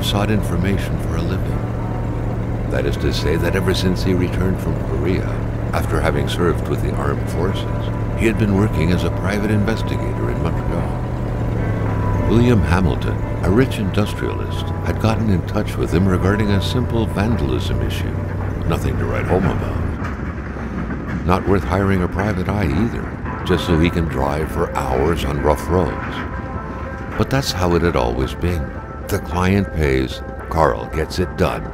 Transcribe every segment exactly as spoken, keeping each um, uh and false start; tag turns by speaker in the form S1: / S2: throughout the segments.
S1: sought information for a living. That is to say that ever since he returned from Korea, after having served with the armed forces, he had been working as a private investigator in Montreal. William Hamilton, a rich industrialist, had gotten in touch with him regarding a simple vandalism issue. Nothing to write home about. Not worth hiring a private eye either, just so he can drive for hours on rough roads. But that's how it had always been. The client pays, Carl gets it done.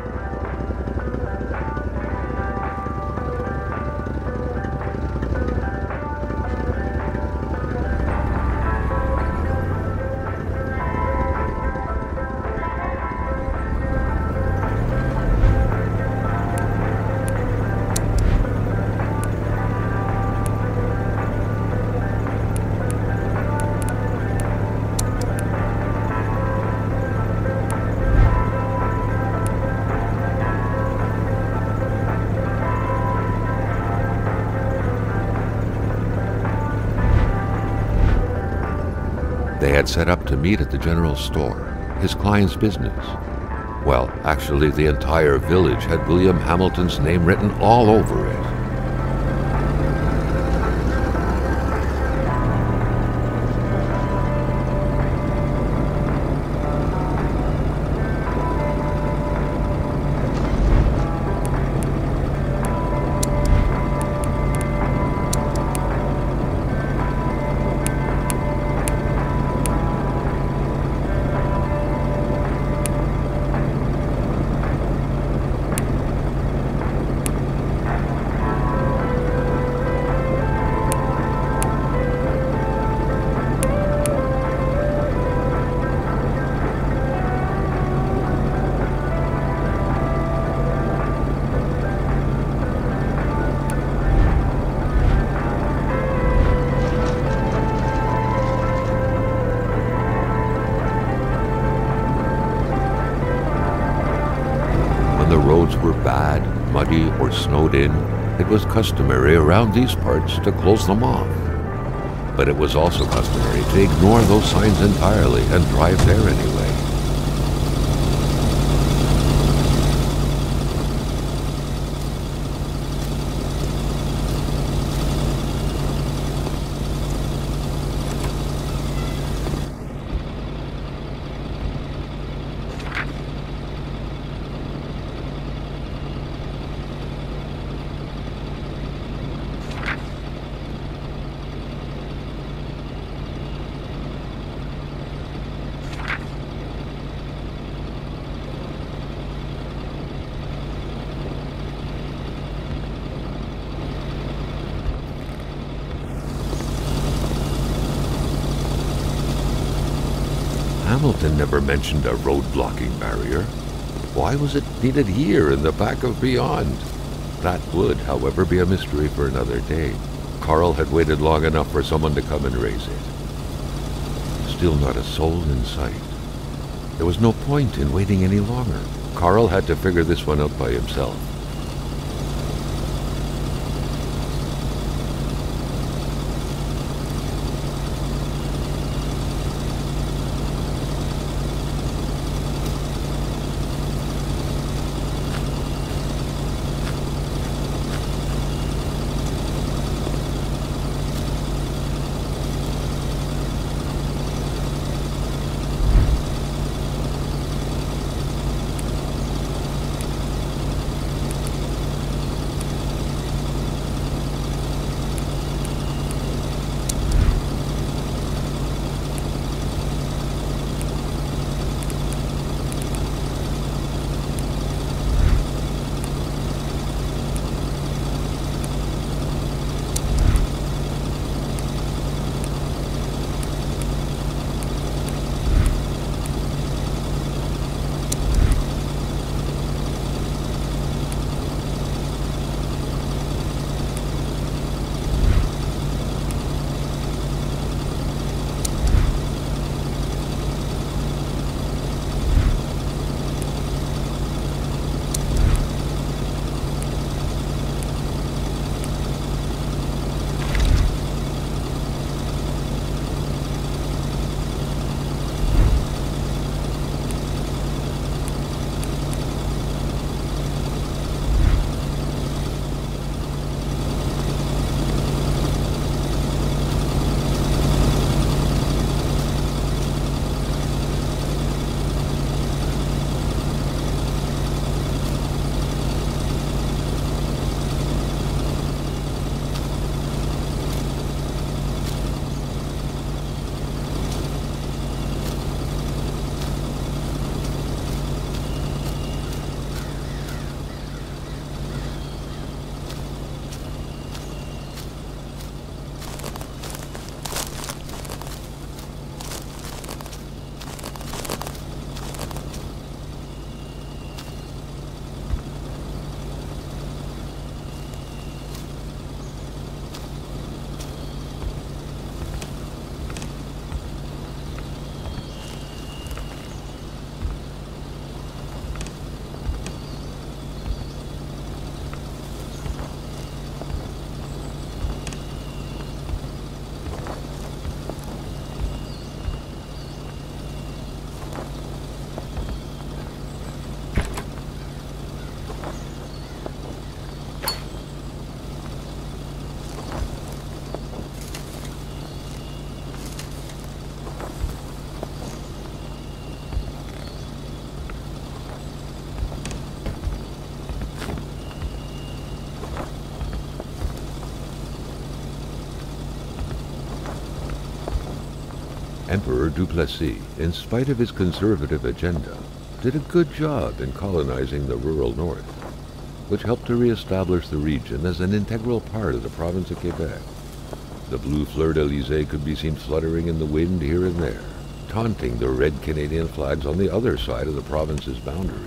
S1: They had set up to meet at the general store, his client's business. Well, actually, the entire village had William Hamilton's name written all over it. The roads were bad, muddy, or snowed in, it was customary around these parts to close them off. But it was also customary to ignore those signs entirely and drive there anyway. Hamilton never mentioned a road-blocking barrier. Why was it needed here in the back of Beyond? That would, however, be a mystery for another day. Carl had waited long enough for someone to come and raise it. Still not a soul in sight. There was no point in waiting any longer. Carl had to figure this one out by himself. Emperor Duplessis, in spite of his conservative agenda, did a good job in colonizing the rural north, which helped to re-establish the region as an integral part of the province of Quebec. The blue fleur-de-lis could be seen fluttering in the wind here and there, taunting the red Canadian flags on the other side of the province's boundaries.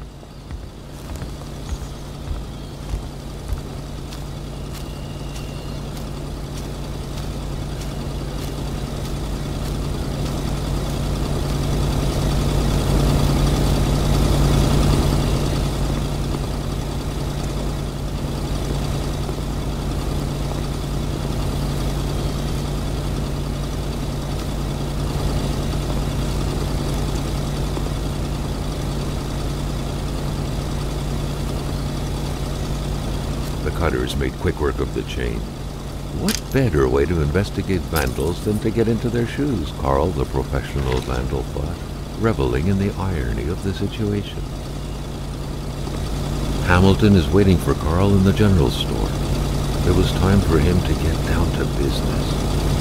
S1: The cutters made quick work of the chain. What better way to investigate vandals than to get into their shoes, Carl, the professional vandal thought, reveling in the irony of the situation. Hamilton is waiting for Carl in the general store. It was time for him to get down to business.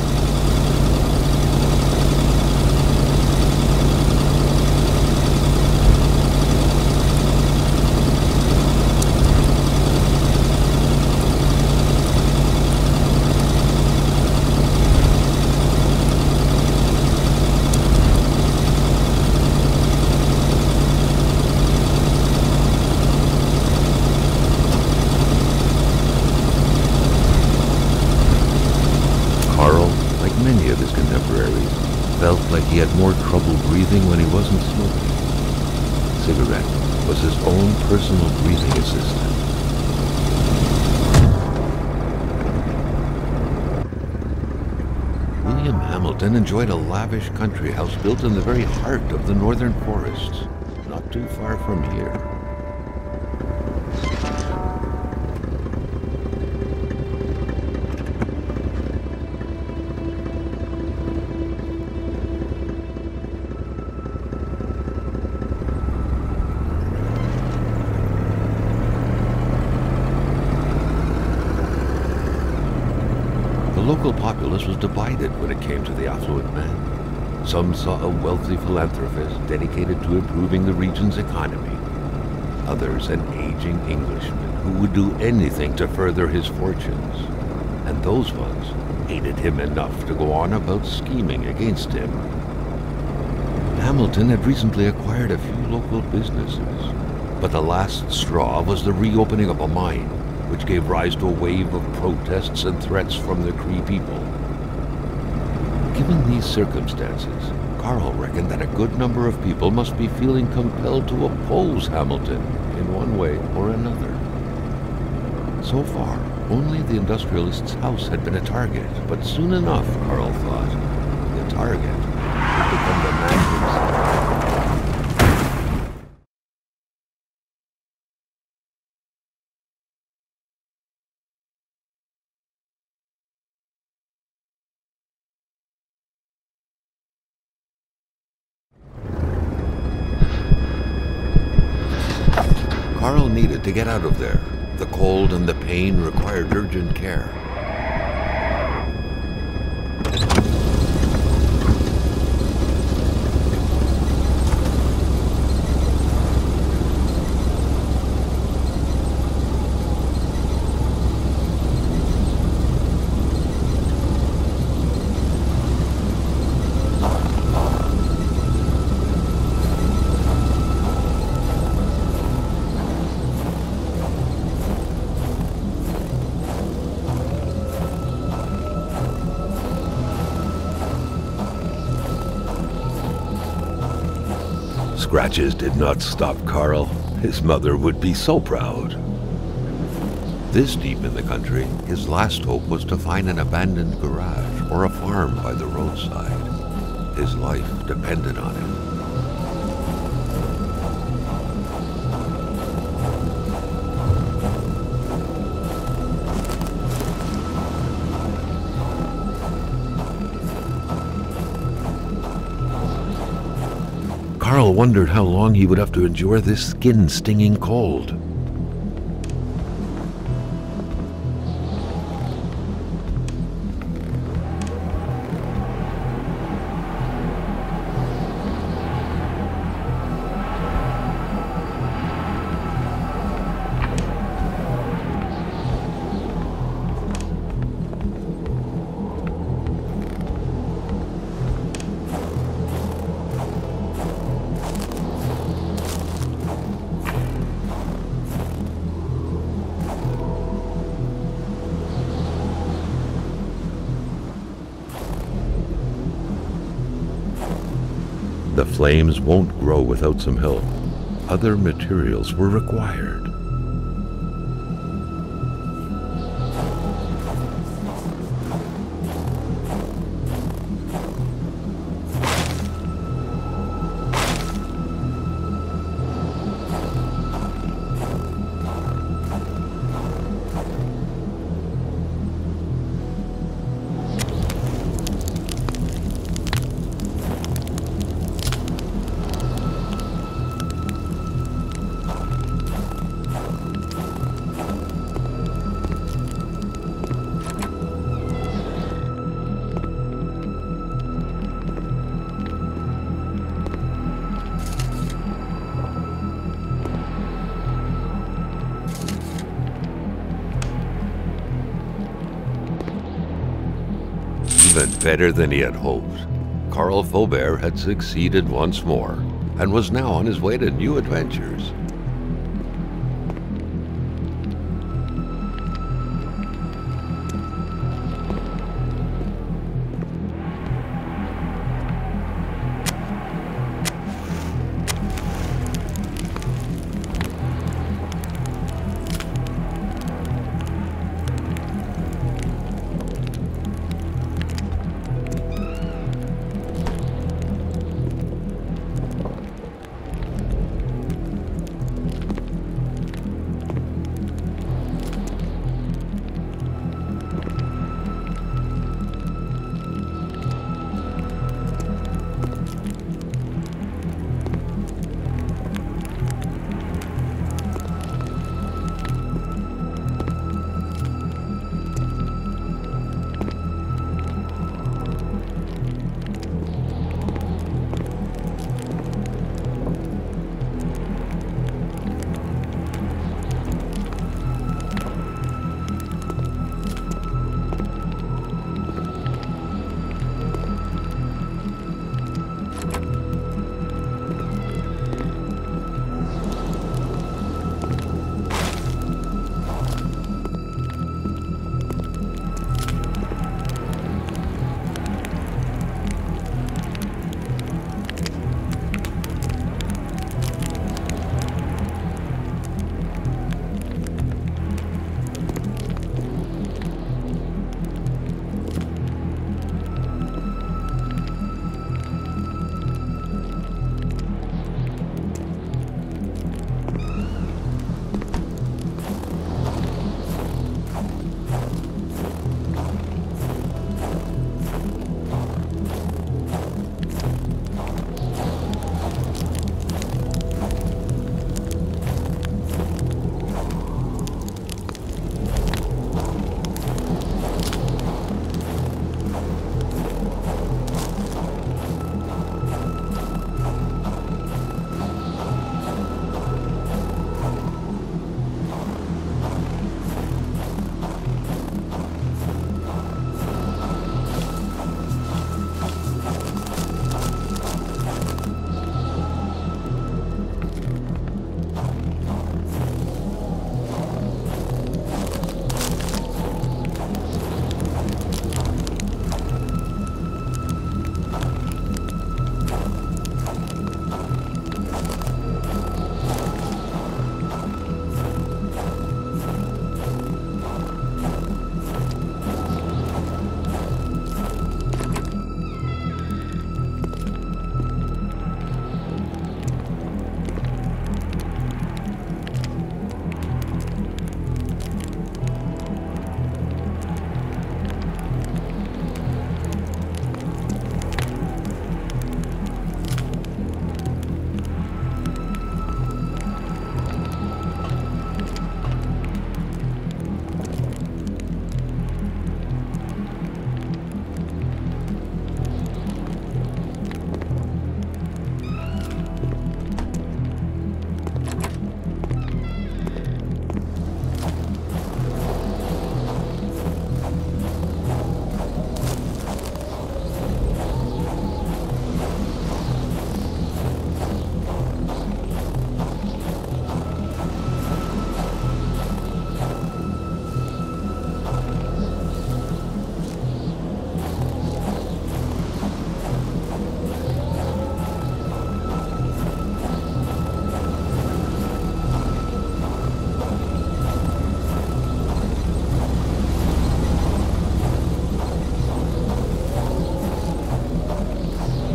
S1: Many of his contemporaries felt like he had more trouble breathing when he wasn't smoking. Cigarette was his own personal breathing assistant. William Hamilton enjoyed a lavish country house built in the very heart of the northern forests, not too far from here. The local populace was divided when it came to the affluent man. Some saw a wealthy philanthropist dedicated to improving the region's economy. Others an aging Englishman who would do anything to further his fortunes. And those ones hated him enough to go on about scheming against him. Hamilton had recently acquired a few local businesses, but the last straw was the reopening of a mine, which gave rise to a wave of protests and threats from the Cree people. Given these circumstances, Carl reckoned that a good number of people must be feeling compelled to oppose Hamilton in one way or another. So far, only the industrialist's house had been a target, but soon enough, Carl thought, the target would become the man himself. Carl needed to get out of there. The cold and the pain required urgent care. Scratches did not stop Carl. His mother would be so proud. This deep in the country, his last hope was to find an abandoned garage or a farm by the roadside. His life depended on it. Carl wondered how long he would have to endure this skin-stinging cold. The flames won't grow without some help. Other materials were required. Even better than he had hoped, Carl Faubert had succeeded once more, and was now on his way to new adventures.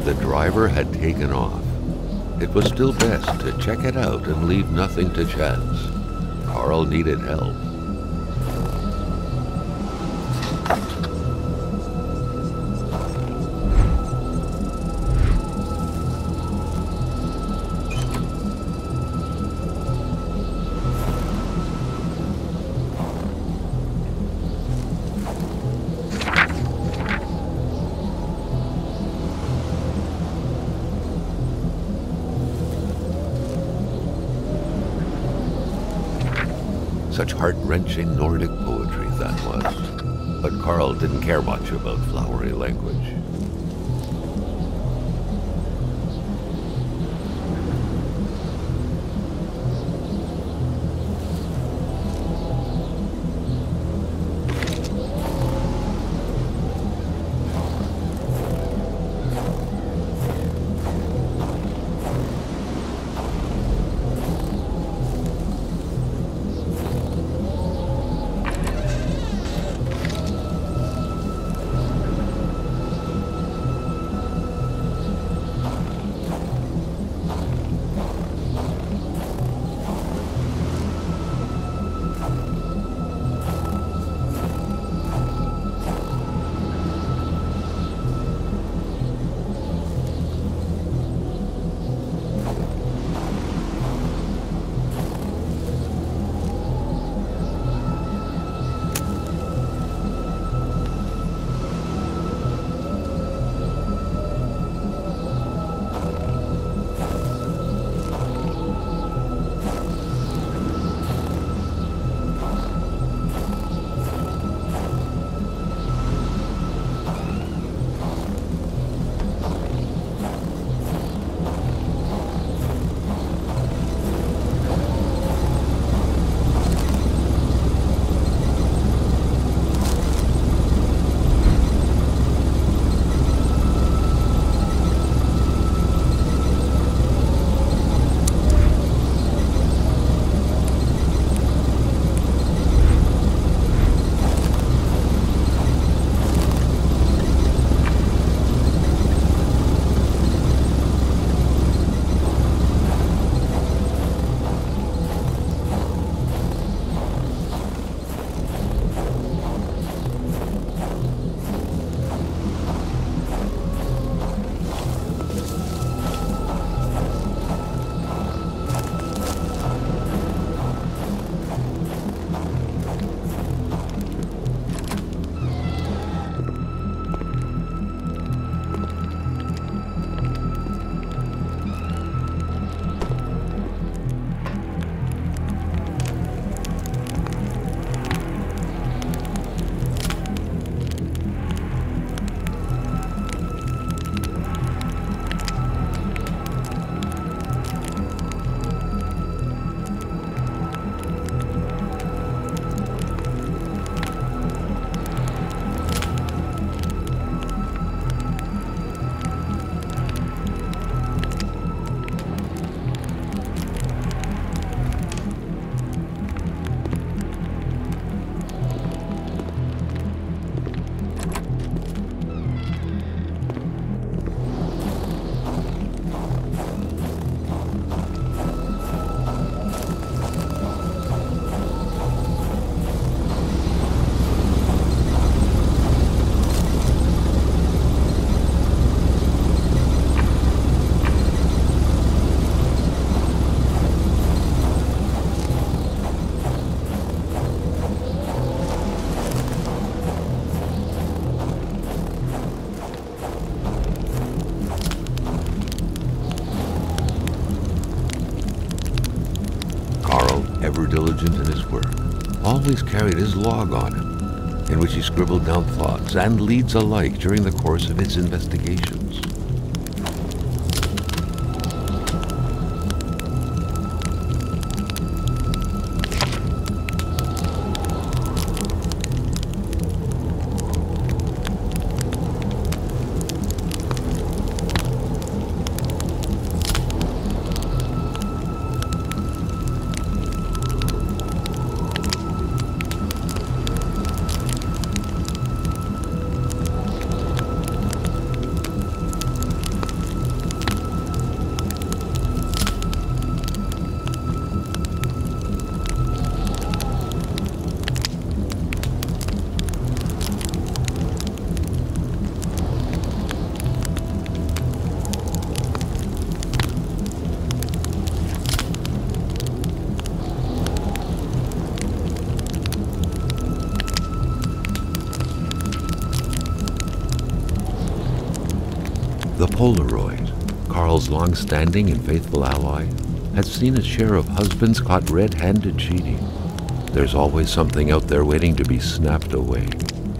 S1: the driver had taken off. It was still best to check it out and leave nothing to chance. Carl needed help. Such heart-wrenching Nordic poetry that was. But Carl didn't care much about flowery language. ever diligent in his work, always carried his log on him, in which he scribbled down thoughts and leads alike during the course of his investigations. Polaroid, Carl's long-standing and faithful ally, had seen its share of husbands caught red-handed cheating. There's always something out there waiting to be snapped away.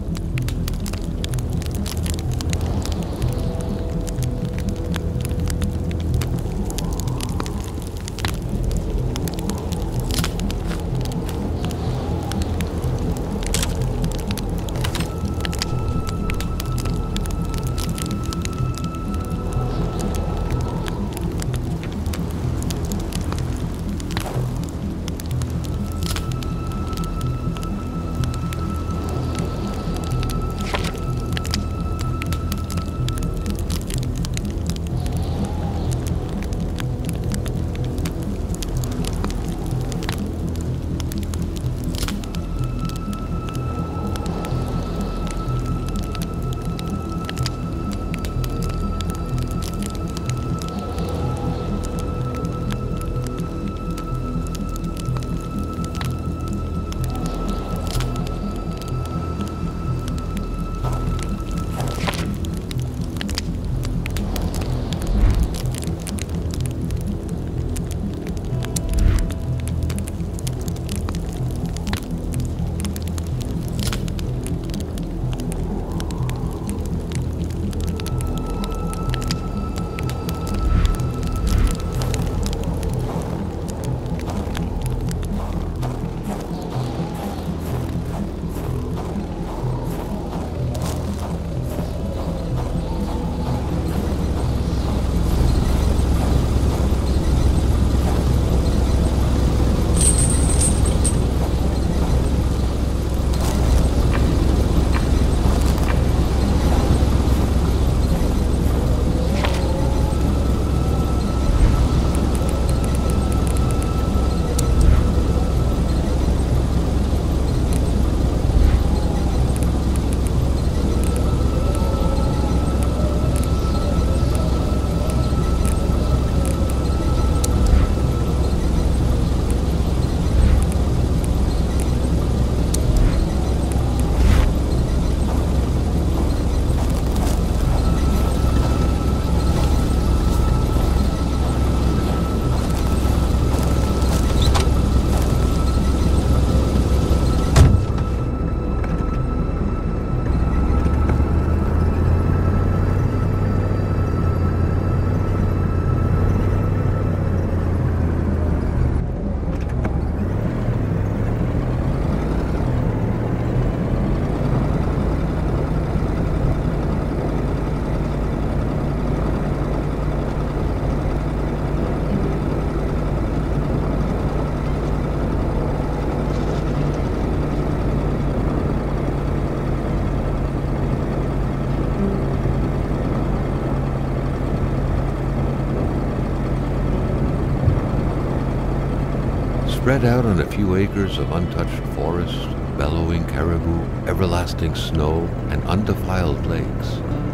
S1: Spread out on a few acres of untouched forest, bellowing caribou, everlasting snow, and undefiled lakes,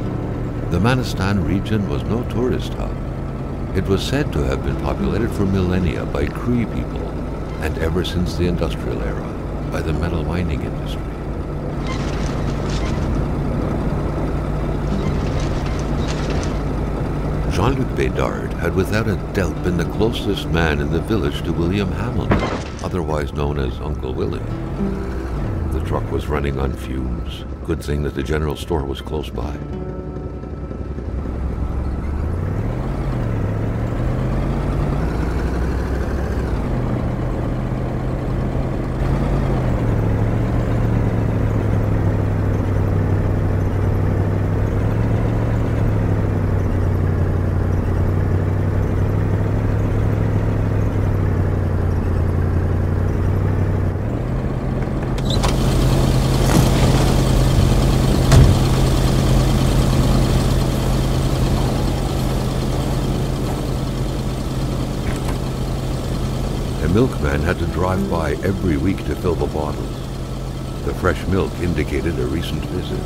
S1: the Manistan region was no tourist hub. It was said to have been populated for millennia by Cree people, and ever since the industrial era, by the metal mining industry. Jean-Luc Bédard had without a doubt been the closest man in the village to William Hamilton, otherwise known as Uncle Willie. The truck was running on fumes. Good thing that the general store was close by. The milkman had to drive by every week to fill the bottles. The fresh milk indicated a recent visit.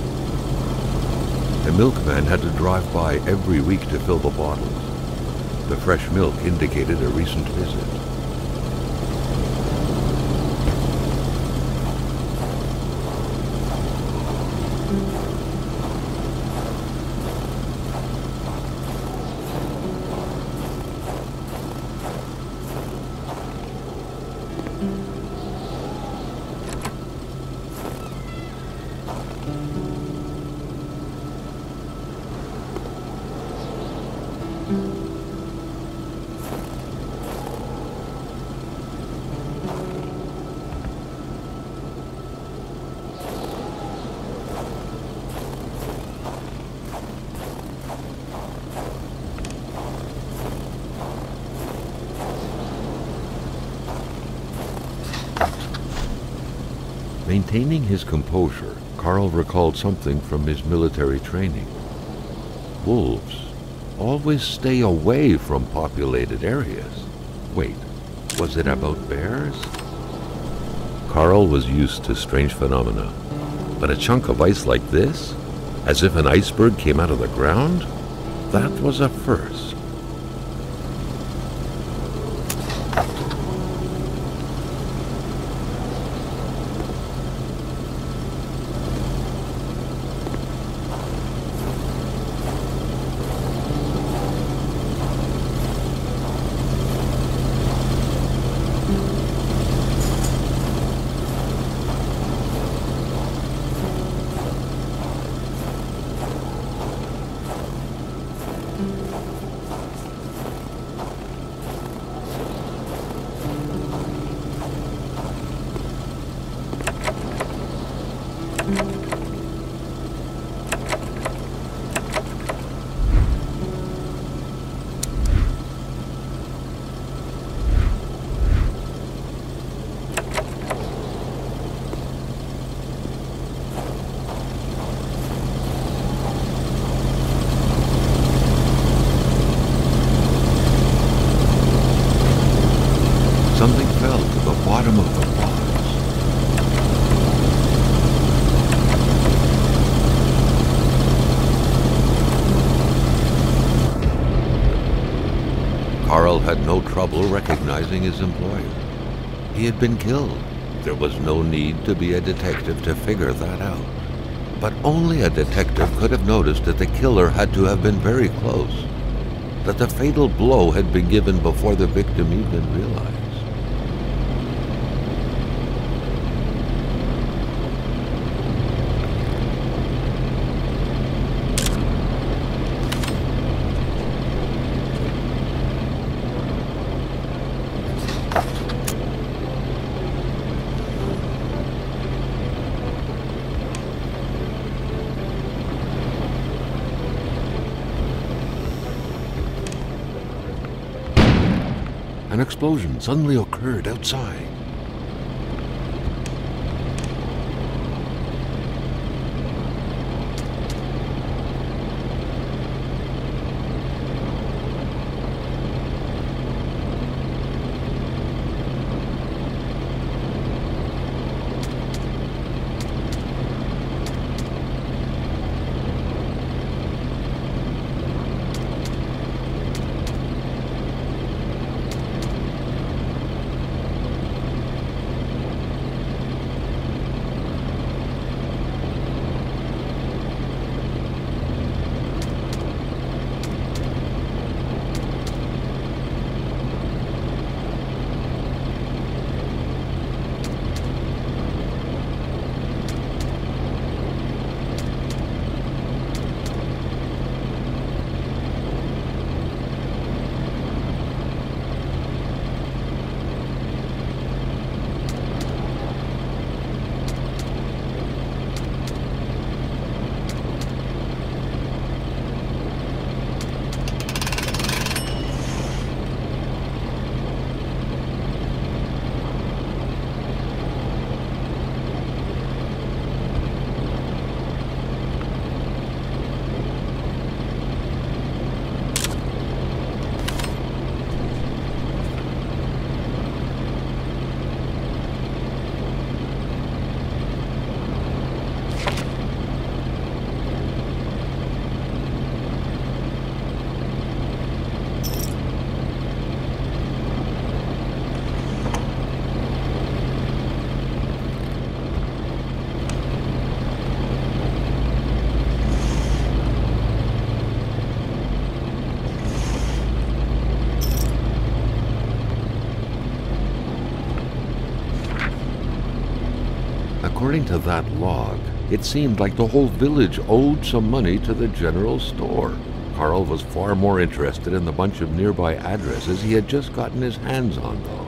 S1: The milkman had to drive by every week to fill the bottles. The fresh milk indicated a recent visit. Maintaining his composure, Carl recalled something from his military training. Wolves always stay away from populated areas. Wait, was it about bears? Carl was used to strange phenomena, but a chunk of ice like this, as if an iceberg came out of the ground, that was a first. Something fell to the bottom of the box. Carl had no trouble recognizing his employer. He had been killed. There was no need to be a detective to figure that out. But only a detective could have noticed that the killer had to have been very close, that the fatal blow had been given before the victim even realized. An explosion suddenly occurred outside. According to that log, it seemed like the whole village owed some money to the general store. Carl was far more interested in the bunch of nearby addresses he had just gotten his hands on, though.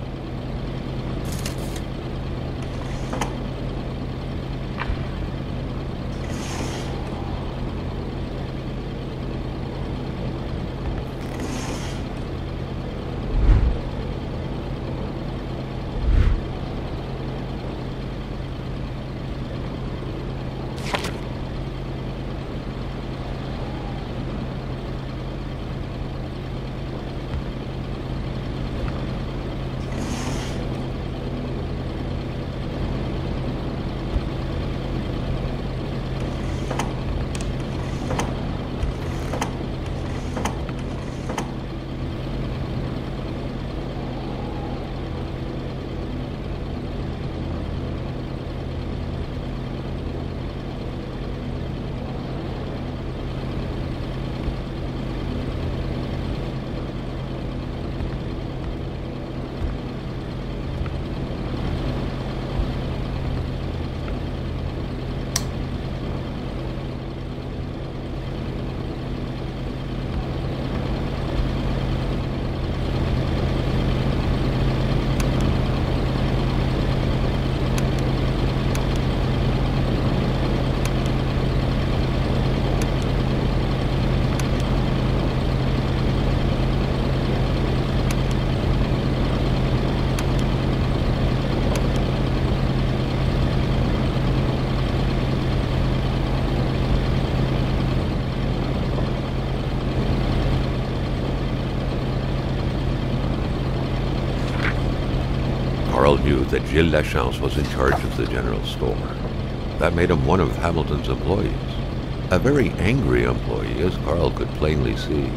S1: Carl knew that Gilles Lachance was in charge of the general store. That made him one of Hamilton's employees. A very angry employee, as Carl could plainly see.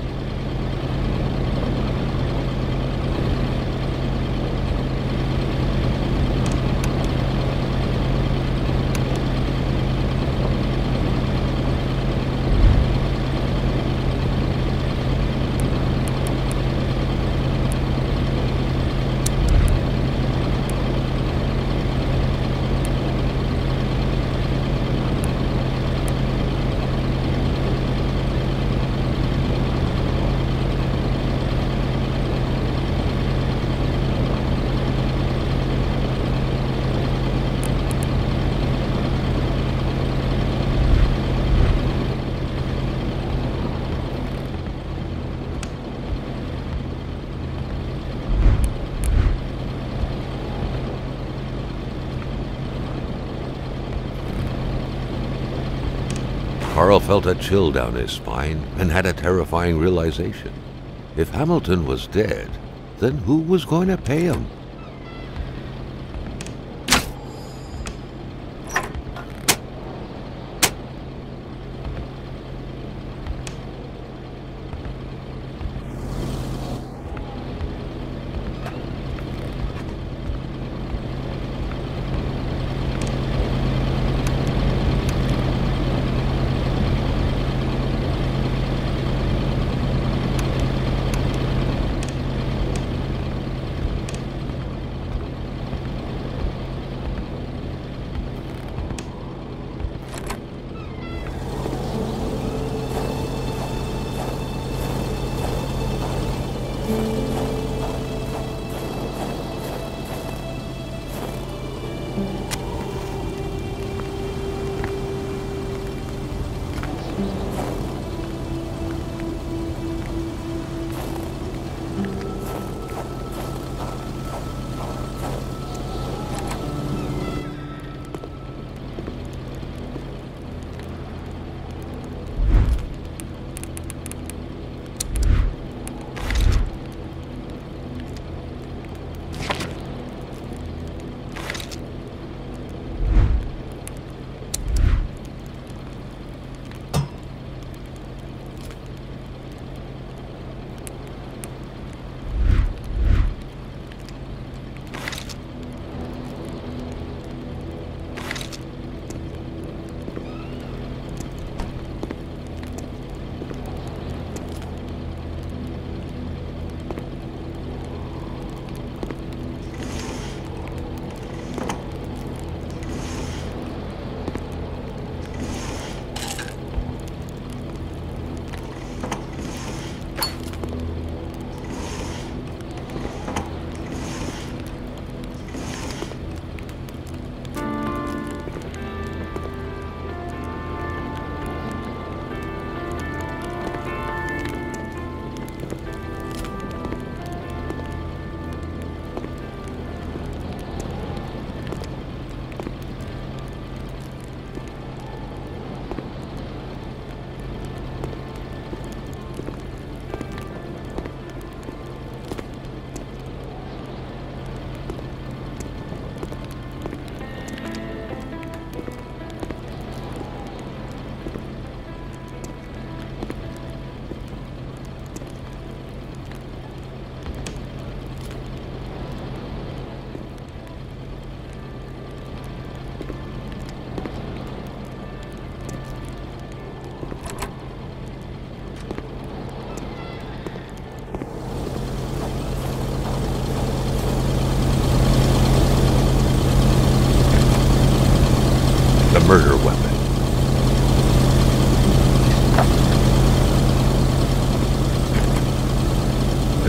S1: Carl felt a chill down his spine and had a terrifying realization. If Hamilton was dead, then who was going to pay him?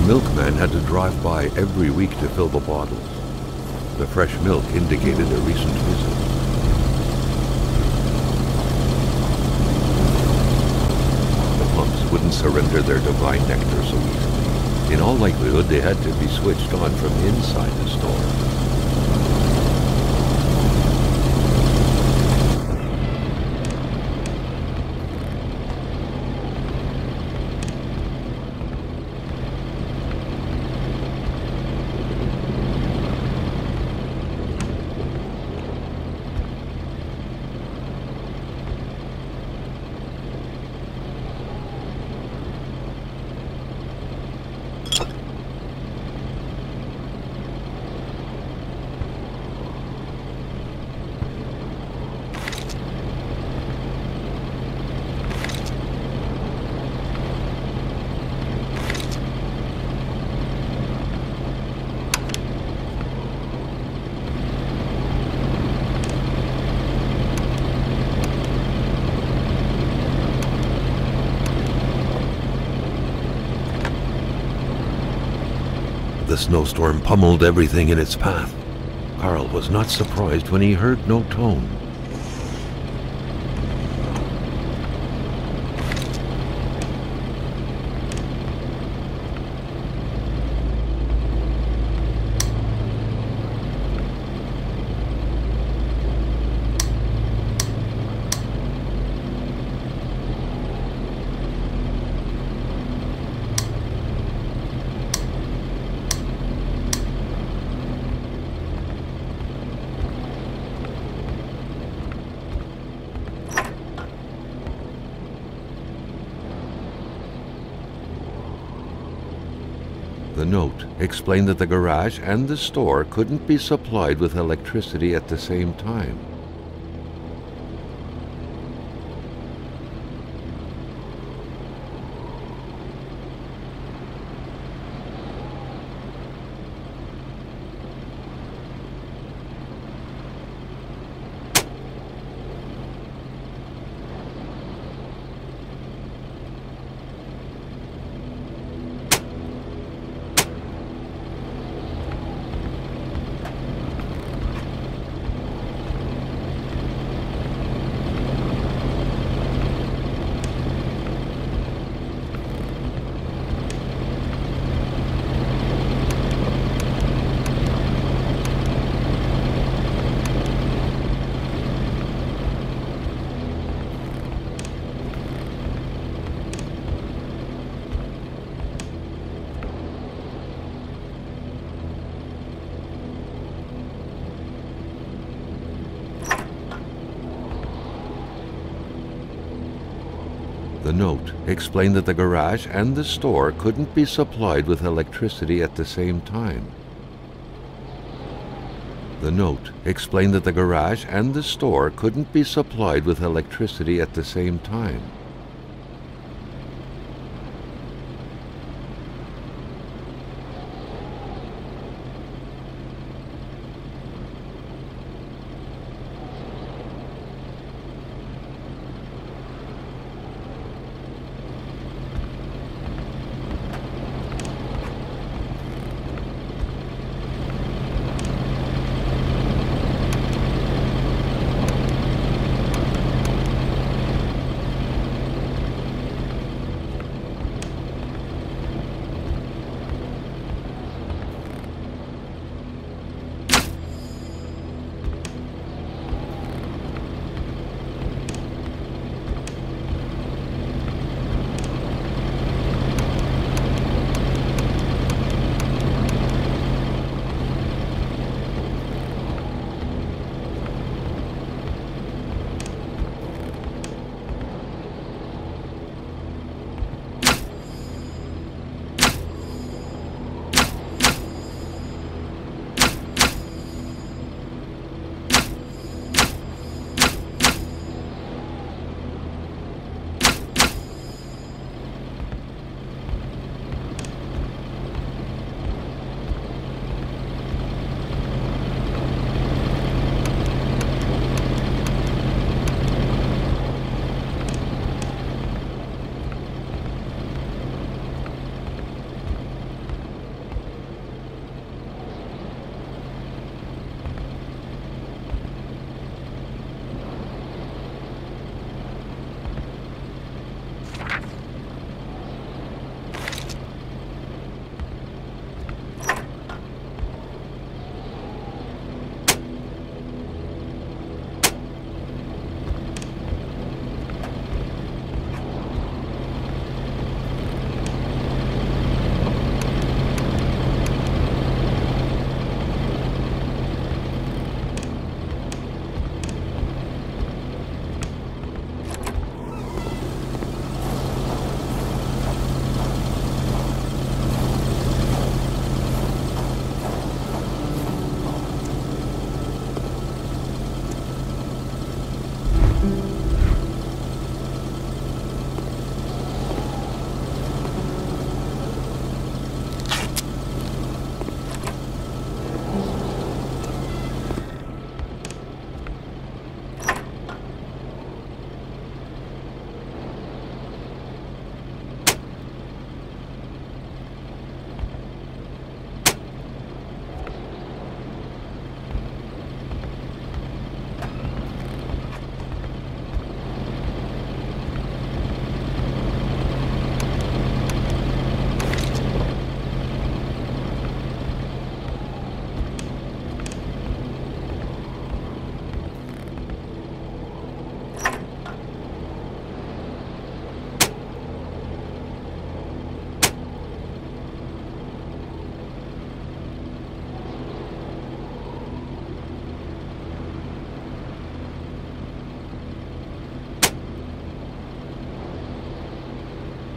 S1: milkman had to drive by every week to fill the bottles. The fresh milk indicated a recent visit. The pumps wouldn't surrender their divine nectar so easily. In all likelihood, they had to be switched on from inside the store. The snowstorm pummeled everything in its path. Carl was not surprised when he heard no tone. The note explained that the garage and the store couldn't be supplied with electricity at the same time. The note explained that the garage and the store couldn't be supplied with electricity at the same time. The note explained that the garage and the store couldn't be supplied with electricity at the same time.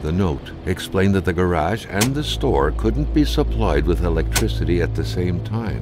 S1: The note explained that the garage and the store couldn't be supplied with electricity at the same time.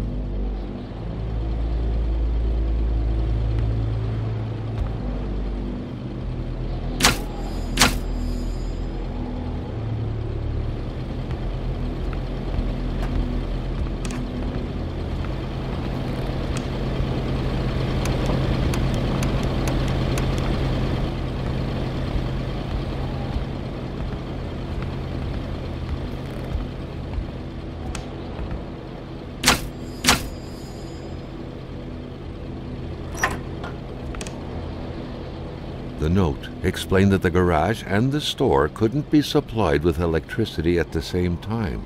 S1: The note explained that the garage and the store couldn't be supplied with electricity at the same time.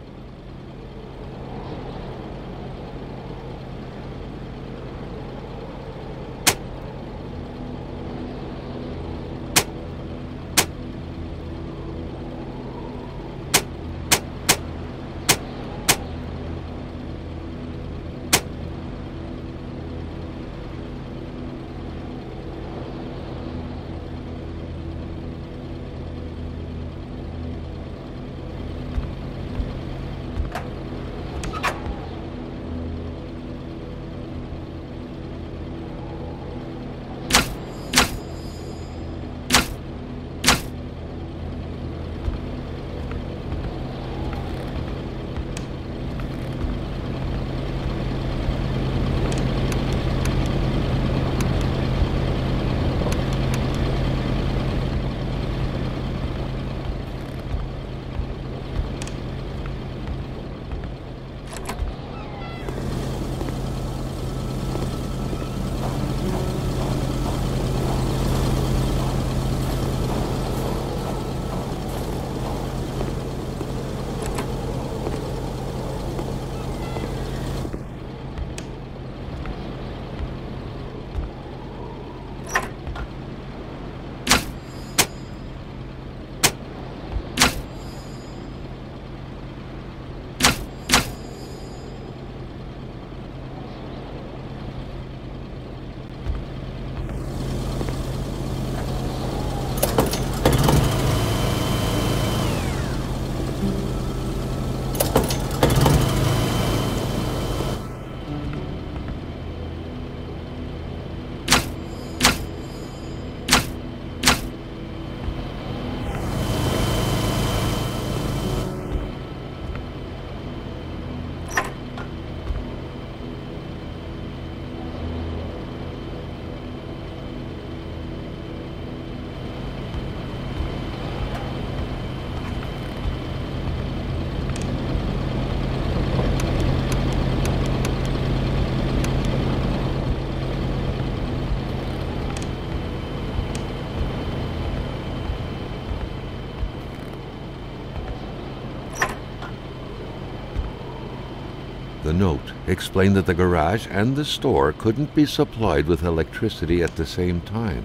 S1: The note explained that the garage and the store couldn't be supplied with electricity at the same time.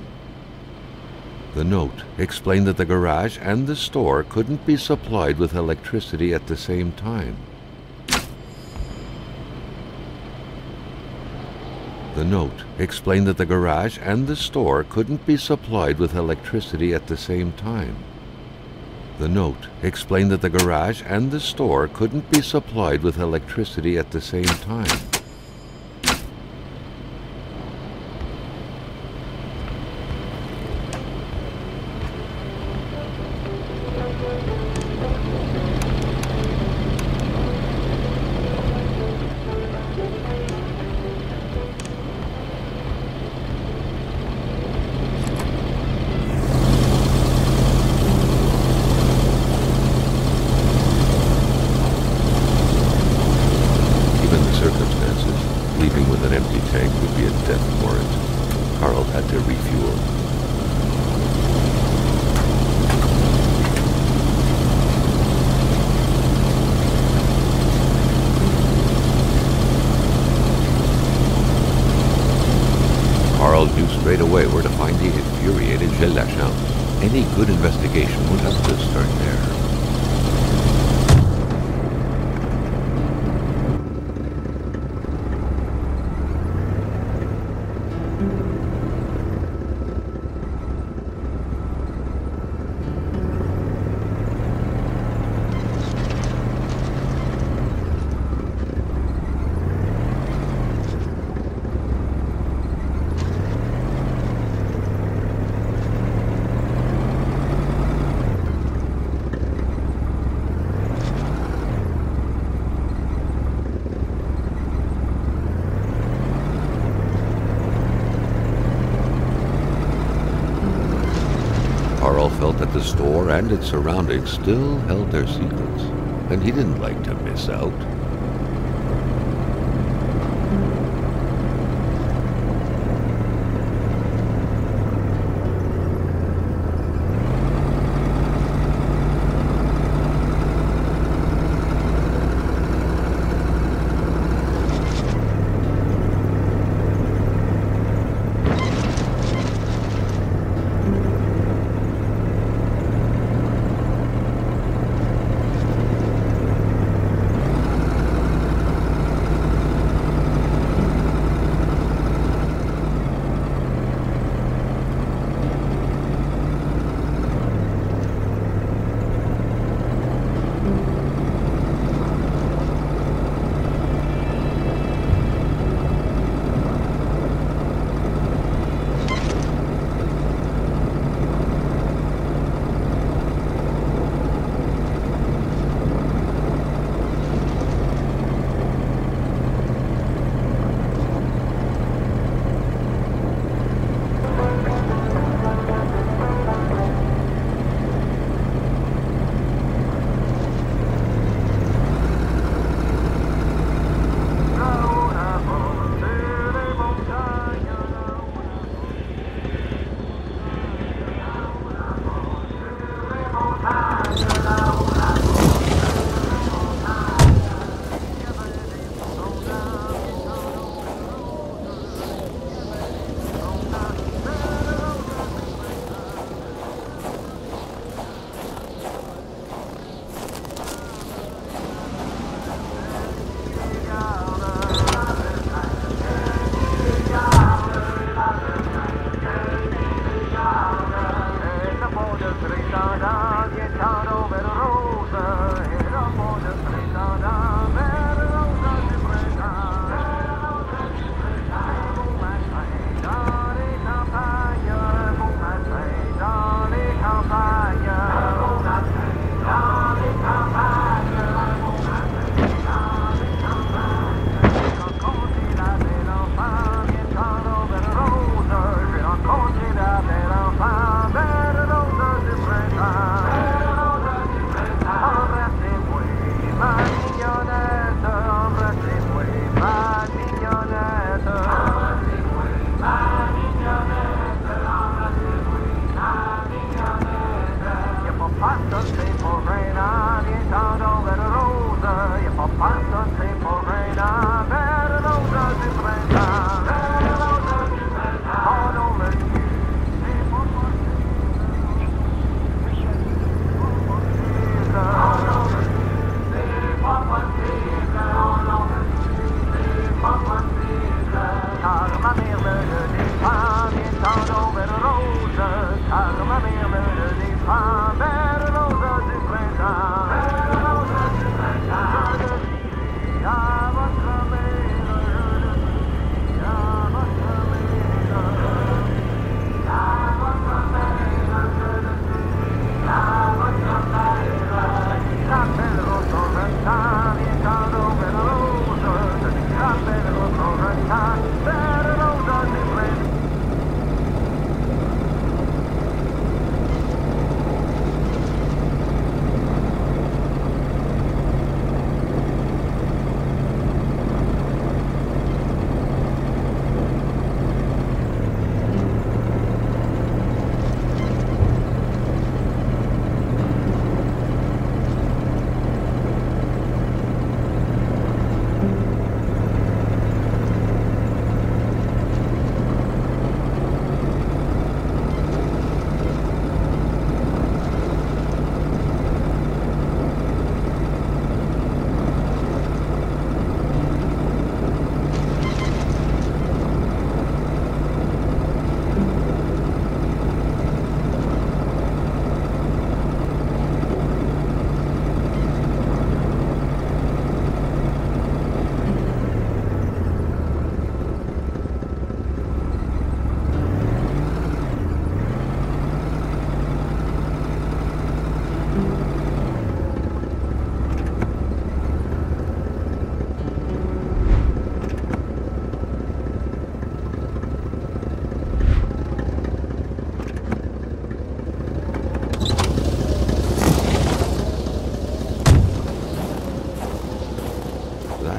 S1: The note explained that the garage and the store couldn't be supplied with electricity at the same time. The note explained that the garage and the store couldn't be supplied with electricity at the same time. The note explained that the garage and the store couldn't be supplied with electricity at the same time. Leaving with an empty tank would be a death warrant. Carl had to refuel. Carl knew straight away where to find the infuriated Gilles Lachance. Any good investigation would have to start there. But the store and its surroundings still held their secrets, and he didn't like to miss out.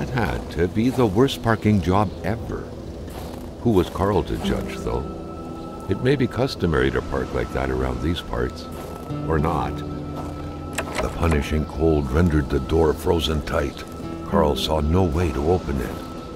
S1: That had to be the worst parking job ever. Who was Carl to judge, though? It may be customary to park like that around these parts, or not. The punishing cold rendered the door frozen tight. Carl saw no way to open it.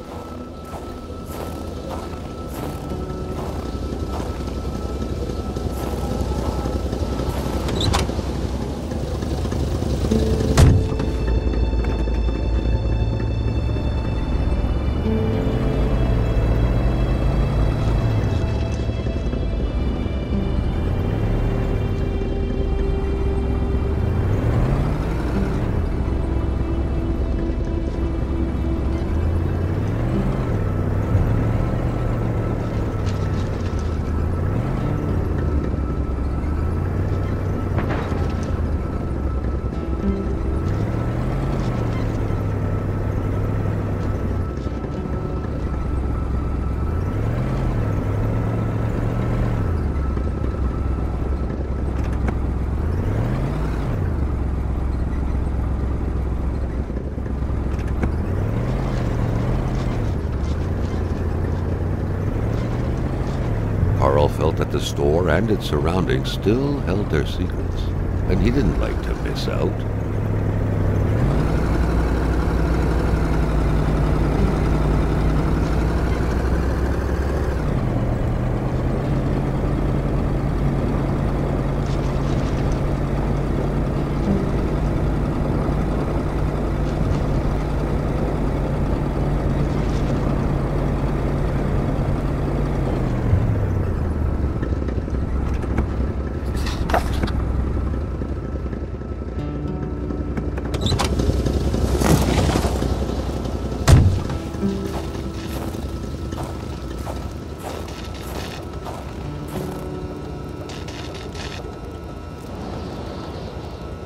S1: Carl felt that the store and its surroundings still held their secrets, and he didn't like to miss out.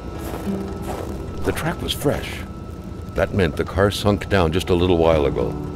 S1: The track was fresh. That meant the car sunk down just a little while ago.